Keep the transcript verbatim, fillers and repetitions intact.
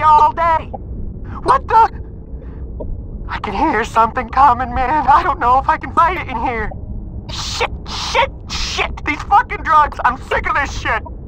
you all day. What the? I can hear something coming, man. I don't know if I can fight it in here. Shit, shit, shit. These fucking drugs. I'm sick of this shit.